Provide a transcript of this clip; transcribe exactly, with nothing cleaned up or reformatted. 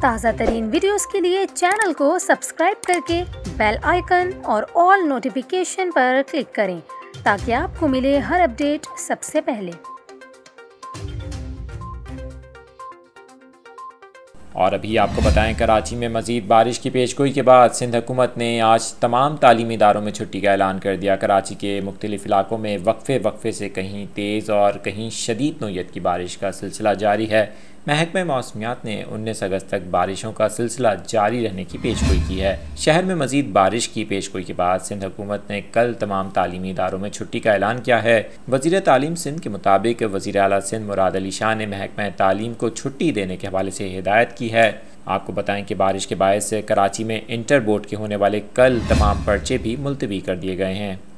ताज़ा तरीन वीडियोस के लिए चैनल को सब्सक्राइब करके बेल आइकन और ऑल नोटिफिकेशन पर क्लिक करें ताकि आपको मिले हर अपडेट सबसे पहले। और अभी आपको बताएं, कराची में मज़ीद बारिश की पेशगोई के बाद सिंध हुकूमत ने आज तमाम तालीमी इदारों में छुट्टी का ऐलान कर दिया। कराची के मुख्तलिफ इलाकों में वक्फे वक्फे से कहीं तेज़ और कहीं शदीद नौयत की बारिश का सिलसिला जारी है। महकमे मौसमियात ने उन्नीस अगस्त तक बारिशों का सिलसिला जारी रहने की पेशगोई की है। शहर में मज़ीद बारिश की पेशगोई के बाद सिंध हुकूमत ने कल तमाम तालीमी इदारों में छुट्टी का ऐलान किया है। वज़ीर तालीम सिंध के मुताबिक वज़ीर आला सिंध मुराद अली शाह ने महकमा तालीम को छुट्टी देने के हवाले से हिदायत की है। आपको बताएं कि बारिश के बायस कराची में इंटर बोर्ड के होने वाले कल तमाम पर्चे भी मुलतवी कर दिए गए हैं।